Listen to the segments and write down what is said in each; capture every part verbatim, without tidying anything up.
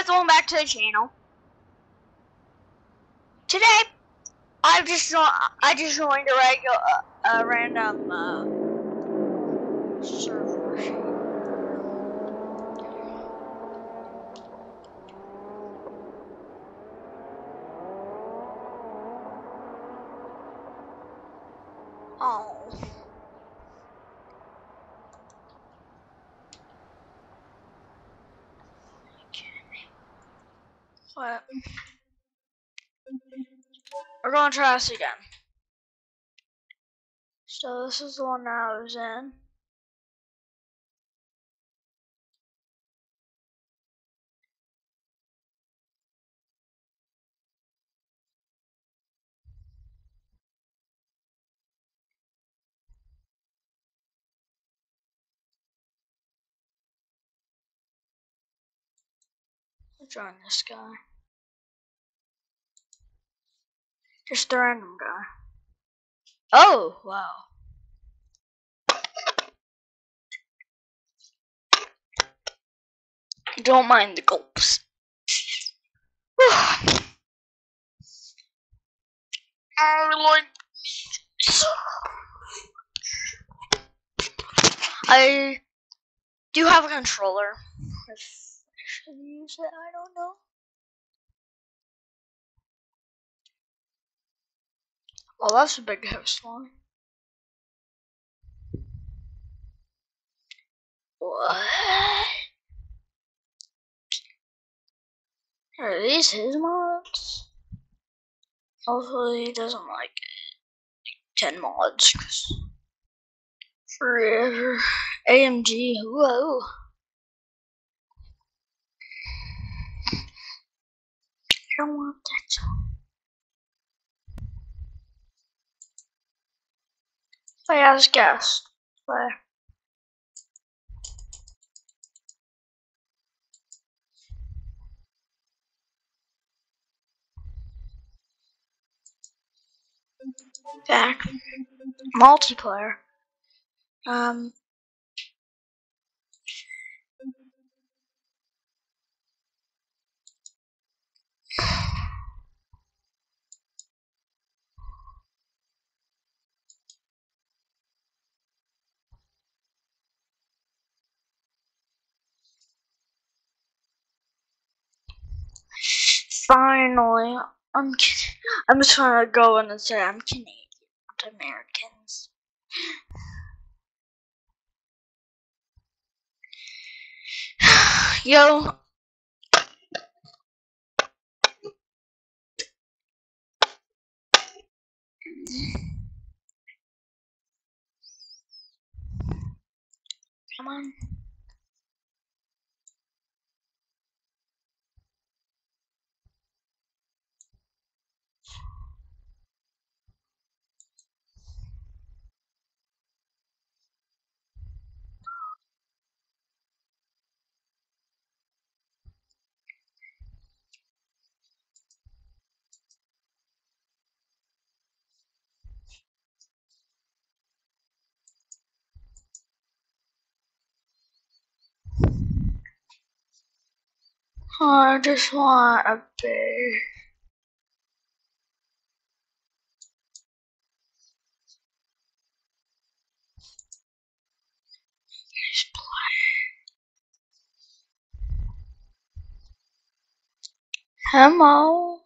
welcome back to the channel. Today, I've just joined, I just joined a regular, uh, a random uh, server. Oh. What? We're gonna try this again. So this is the one that I was in. I'll join this guy. Just a random guy. Oh, wow. Don't mind the gulps. I do have a controller. If I should use it, I don't know. Oh, that's a big house one. What? Are these his mods? Hopefully he doesn't like ten mods, cause forever. A M G, whoa. I don't want that. I asked guess. Where? Back. Multiplayer. Um. Finally, I'm I'm just gonna go in and say I'm Canadian, not Americans. Yo. Come on. I just want a bear. Hello.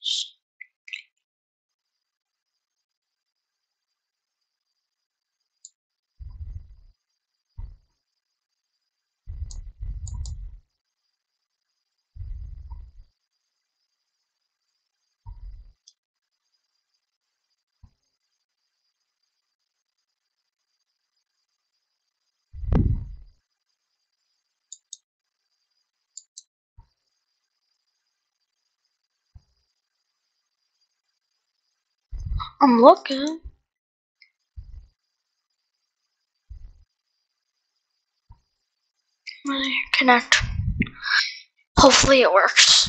I'm looking. Really connect. Hopefully it works.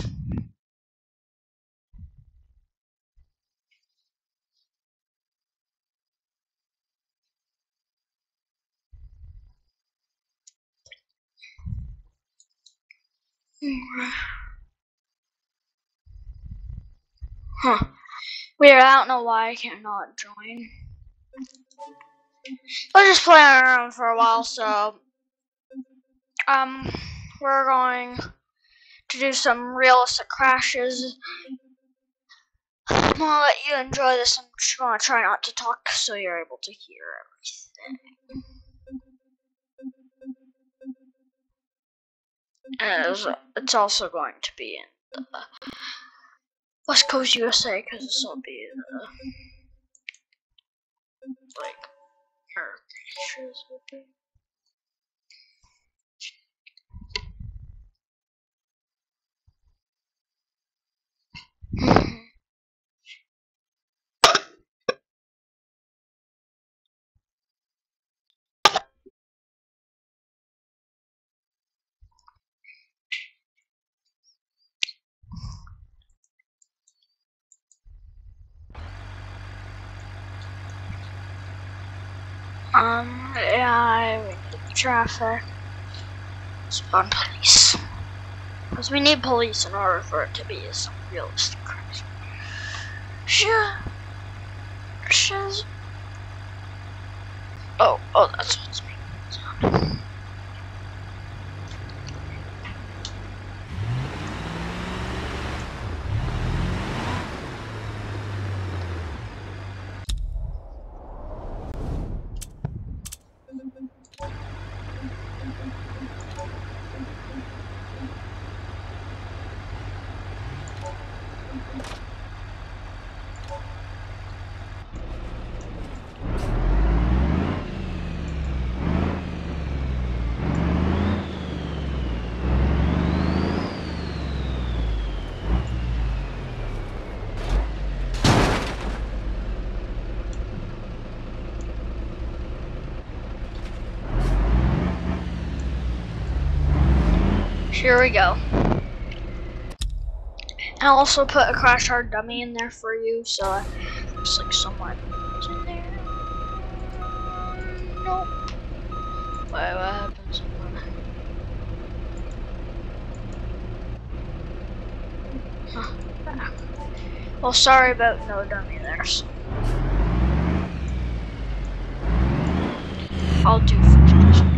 Huh. Weird, I don't know why I cannot join. I'll just play around for a while, so um we're going to do some realistic crashes. I'm gonna let you enjoy this. I'm just gonna try not to talk so you're able to hear everything. And it was, it's also going to be in the West Coast U S A because this will be the like crashes will be. Um, yeah, we need traffic. Spawn police. Because we need police in order for it to be some realistic crash. Sure. Shiz. Oh, oh, that's what's making it sound. Here we go. And I'll also put a crash hard dummy in there for you, so uh, looks like someone is in there. Nope. Wait, what happens? Huh. Well, sorry about no dummy there. So. I'll do first person.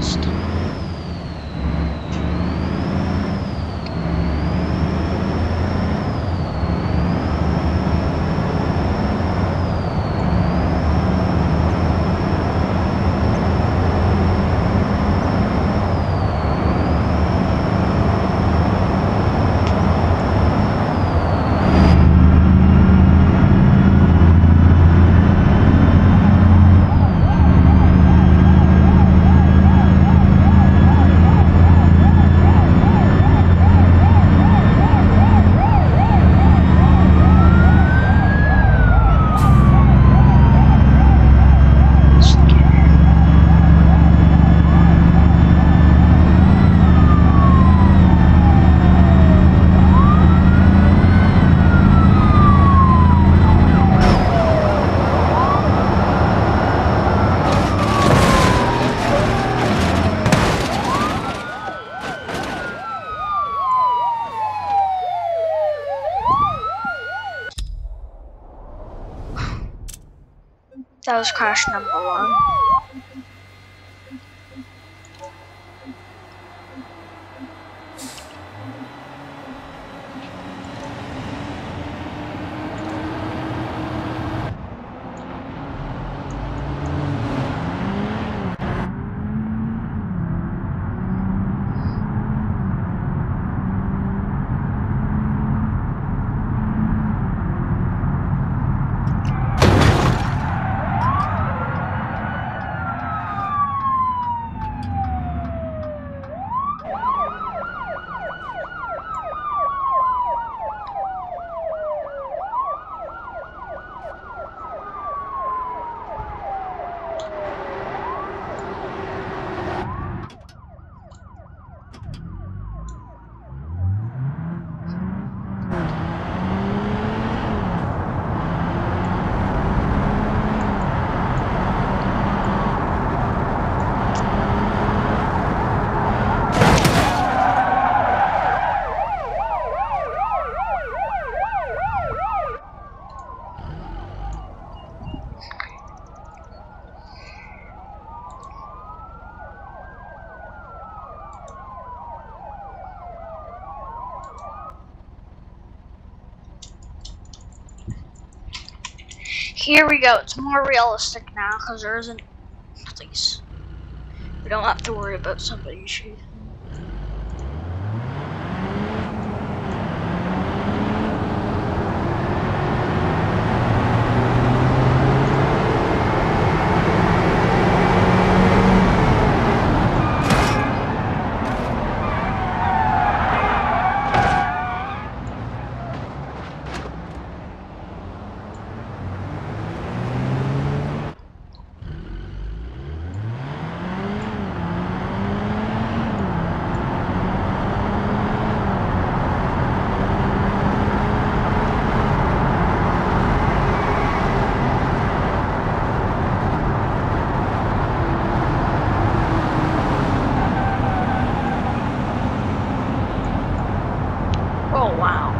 fast. That was crash number one. Here we go. It's more realistic now because there isn't police. We don't have to worry about somebody shooting. Oh, wow.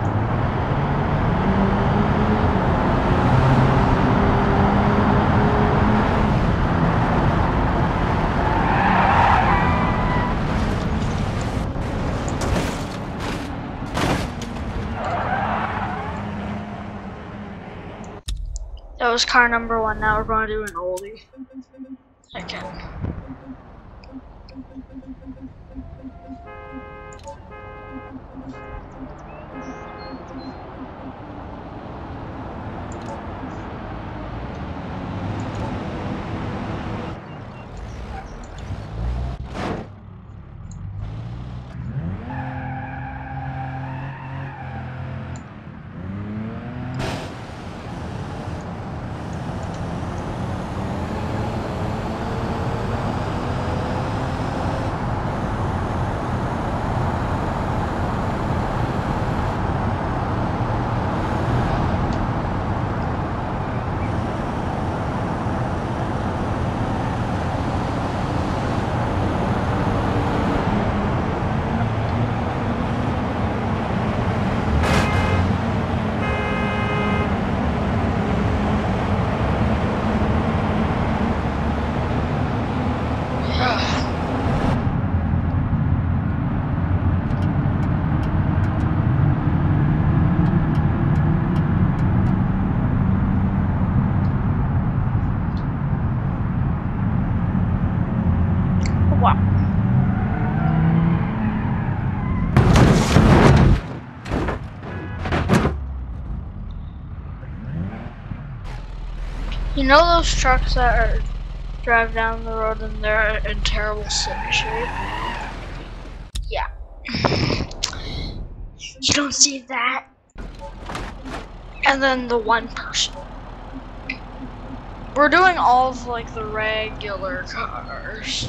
That was car number one. Now we're going to do an oldie. Again. You know those trucks that are drive down the road and they're in terrible shape? Yeah. You don't see that? And then the one person. We're doing all of like the regular cars.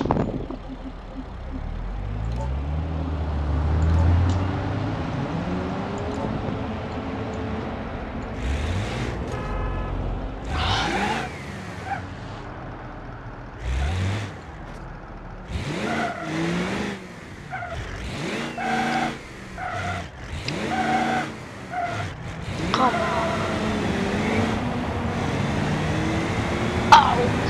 Come on. Oh.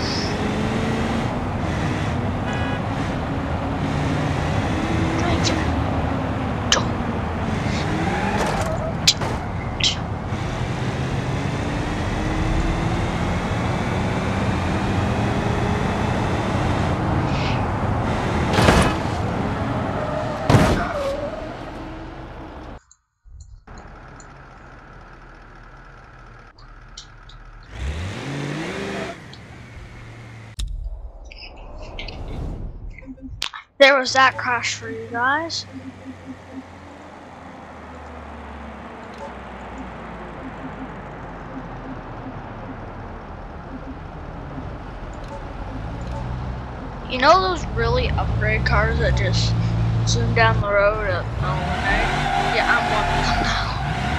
There was that crash for you guys. You know those really upgrade cars that just zoom down the road at the middle of the night? Yeah, I'm one of them now.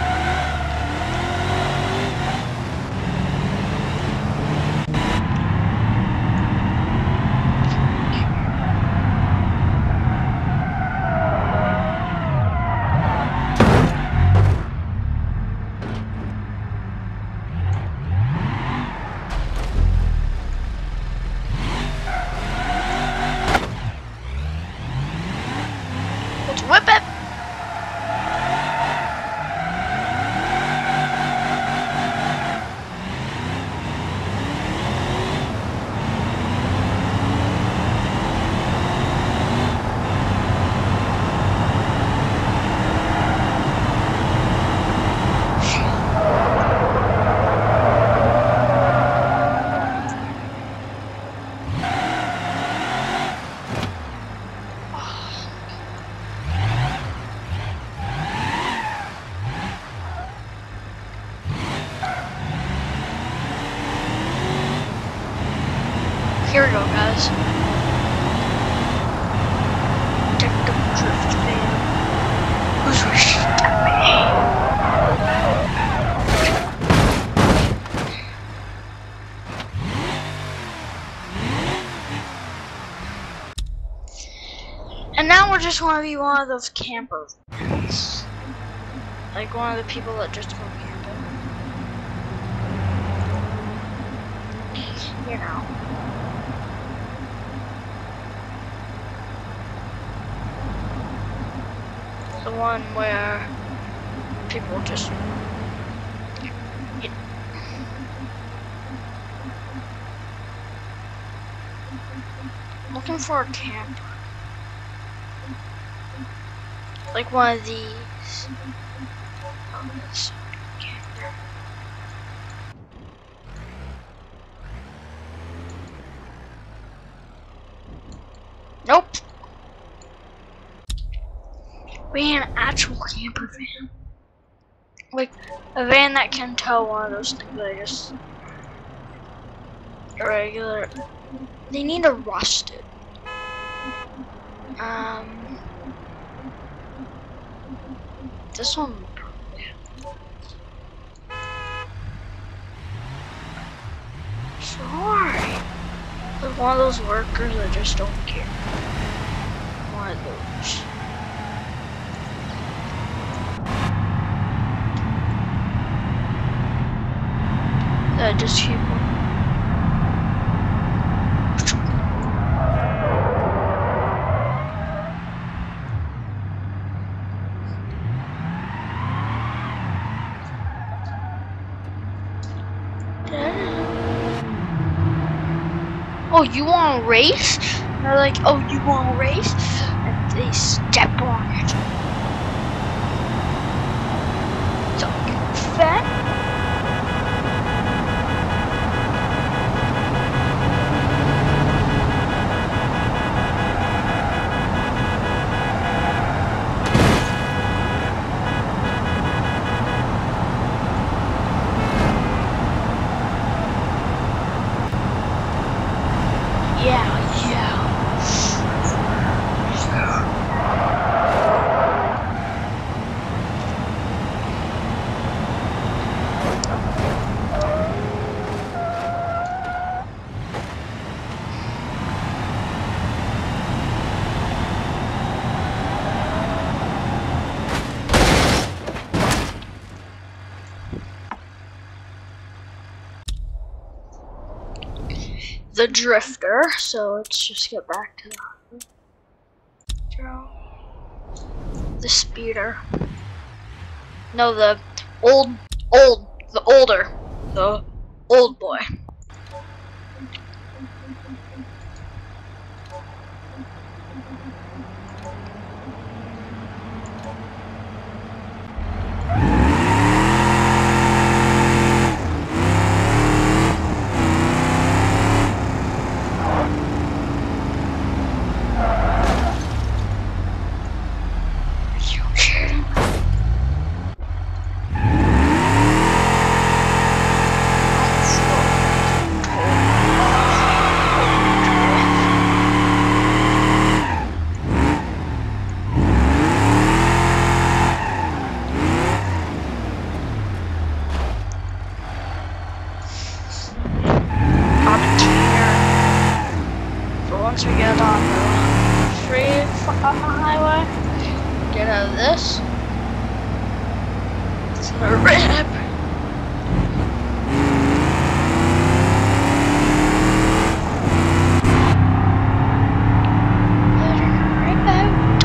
Let's whip it! Here we go, guys. Detective Drift Van. Who's wishing at me? And now we just want to be one of those camper vans. Like one of the people that just go camping. You know. The one where people just you know, looking for a camper, like one of these. Oh, this camper. Nope. We an actual camper van. Like a van that can tow one of those things that I just regular. They need to rust it. Um this one sorry. Like one of those workers that just don't care. One of those. That just keep oh, you want to race? And they're like, oh, you want to race? And they step on it. Don't get fat. the drifter. So let's just get back to that. The speeder. No, the old, old, the older, the old boy. Once we get on the free highway, get out of this. It's a ramp. Let her rip out.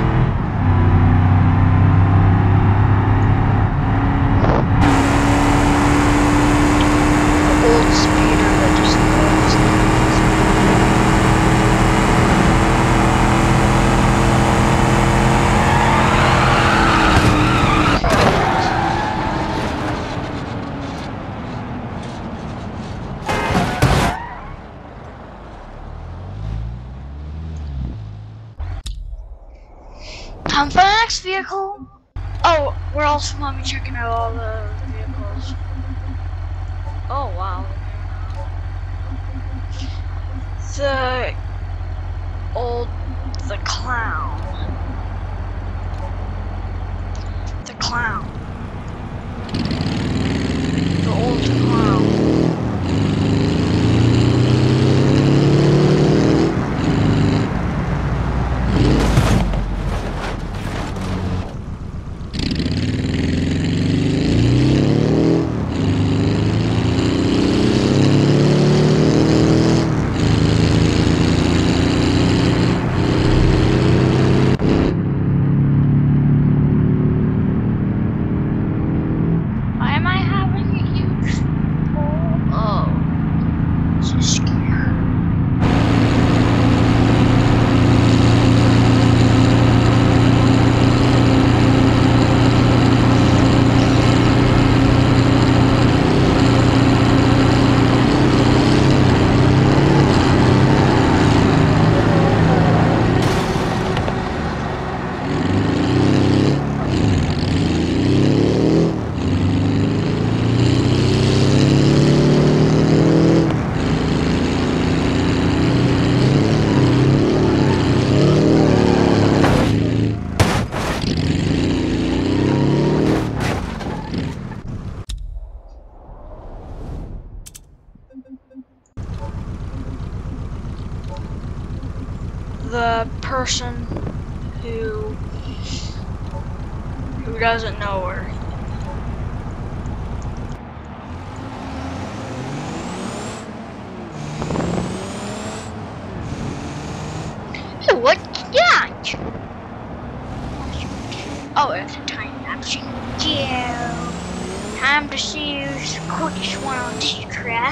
The old speeder that just goes. Time for the next vehicle. Oh, we're also going to be checking out all the vehicles. Oh wow. The old, the clown. The clown. The old clown. The person who who doesn't know where he is. Hey, what that? Oh, it's a time machine. Yeah. Time to see who's the quickest one on this track.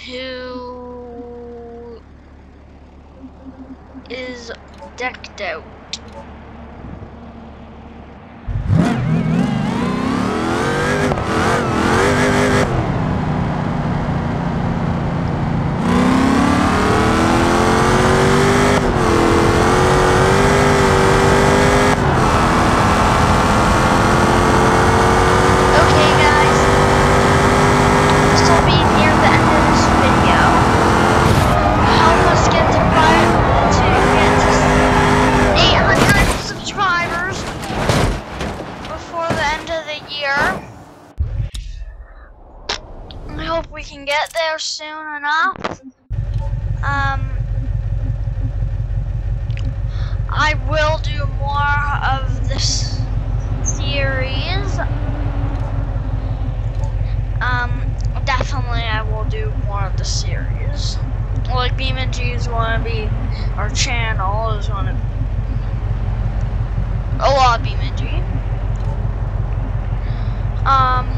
who is decked out. We can get there soon enough. Um, I will do more of this series. Um, definitely I will do more of the series. Like BeamNG is gonna be, our channel is gonna be a lot of BeamNG. Um.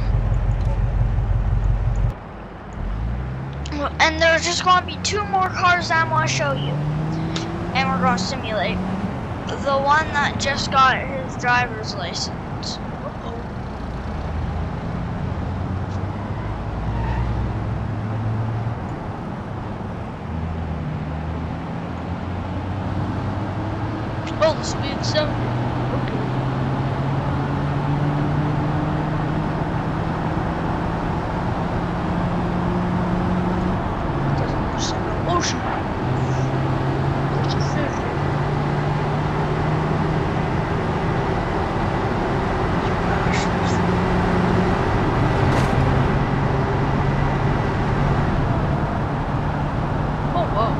And there's just going to be two more cars that I want to show you. And we're going to simulate. The one that just got his driver's license. Uh-oh. Oh, the speed zone. Okay. Ocean. Oh, whoa.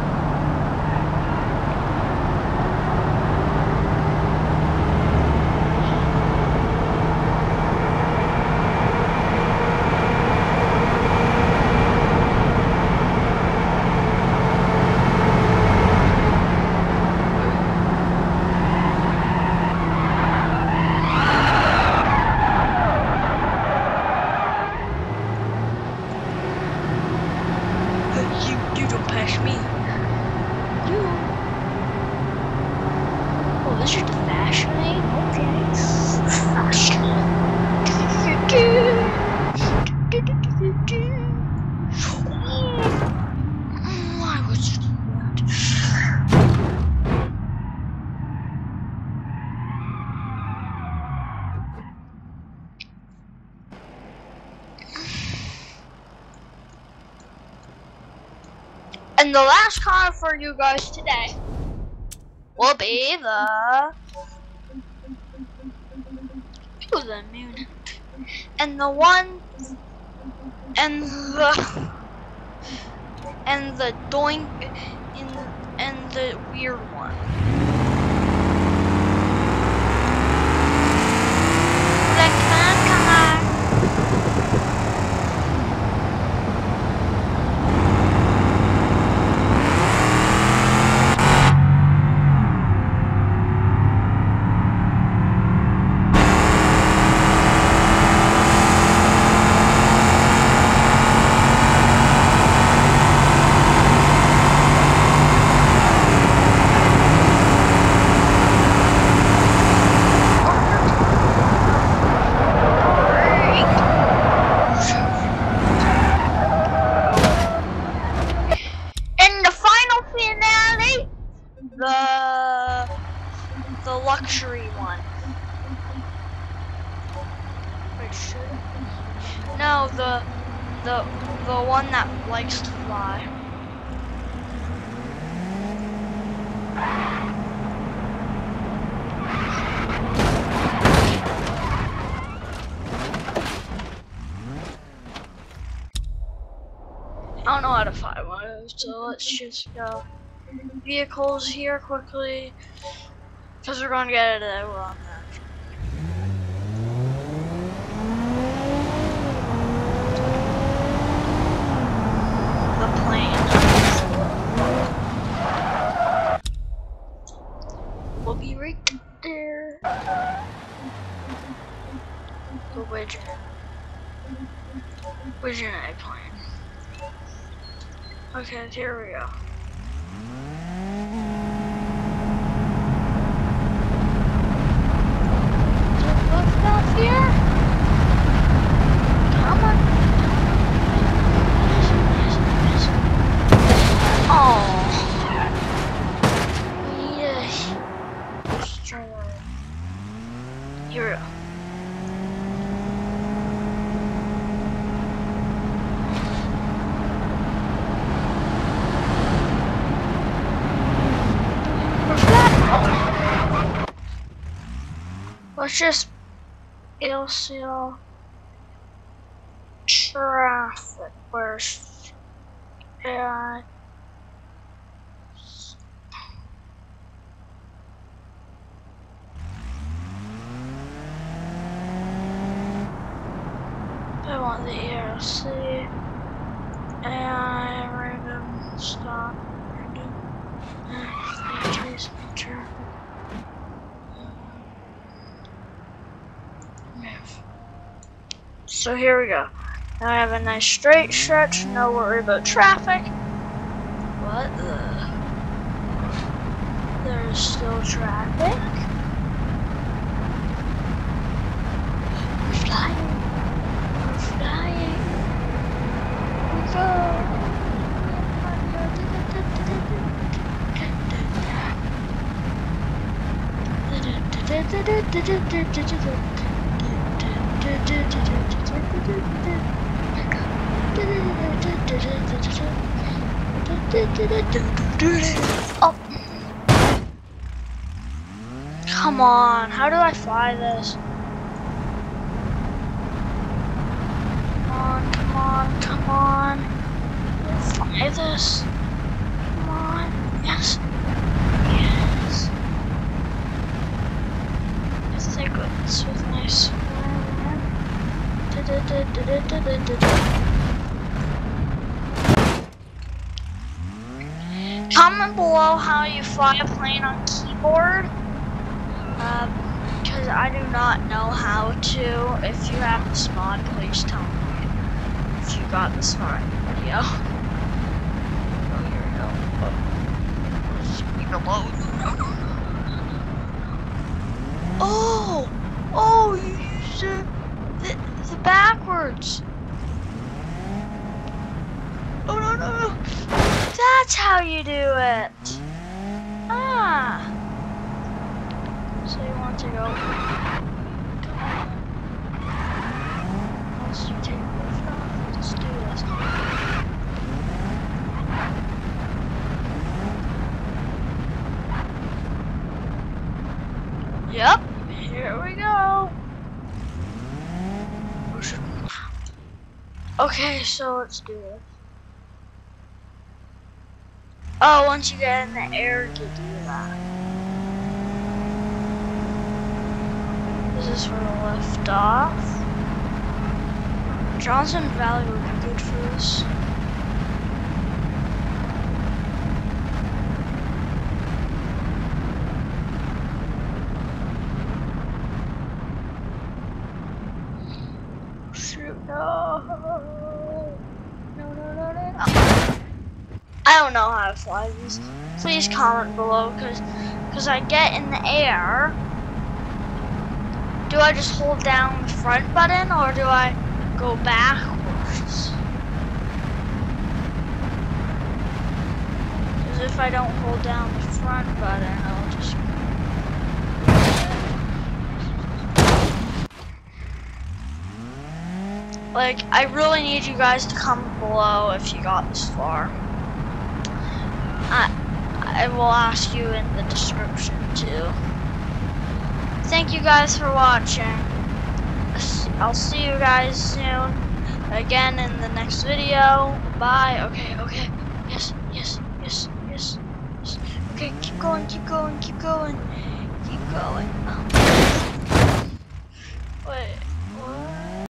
And the last car for you guys today will be the to the moon. And the one and the and the doink in and the weird one. Like man, come on. The the luxury one. Wait, should no the the the one that likes to fly. I don't know how to fly one of those, so let's just go. Vehicles here quickly, because we're going to get it uh, on that. The plane. We'll be right there. The widget. Widget airplane. Okay, here we go. Lift off here? Come on. Oh. We need a destroy. Here we go. Let's just it'll seal traffic. Where's yeah? I want the E L C and random stop. Random entries and traffic. So here we go. Now I have a nice straight stretch, no worry about traffic. What the? There's still traffic. We're flying. We're flying. We go. Oh. Come on, how do I fly this? Come on, come on, come on. Fly this. Come on. Yes. Yes. I think it's with nice. Comment below how you fly a plane on keyboard, because um, I do not know how to. If you have this mod, please tell me if you got this mod video. Oh, here we go. Oh. Speed below. Oh! Oh, you used it. The, the backwards. Oh no no no! That's how you do it. Ah. So you want to go? Once you take lift off, let's do this. Yep. Here we go. Okay, so let's do this. Oh, once you get in the air, you do that. This is for the lift off. Johnson Valley would be good for this. No. No, no, no, no, no. I don't know how to fly these. Please comment below, because because I get in the air. Do I just hold down the front button, or do I go backwards? Because if I don't hold down the front button, I'll just... Like, I really need you guys to comment below if you got this far. I, I will ask you in the description too. Thank you guys for watching. I'll see you guys soon again in the next video. Bye. Okay, okay. Yes, yes, yes, yes, yes. Okay, keep going, keep going, keep going. Keep going. Oh. Wait, what?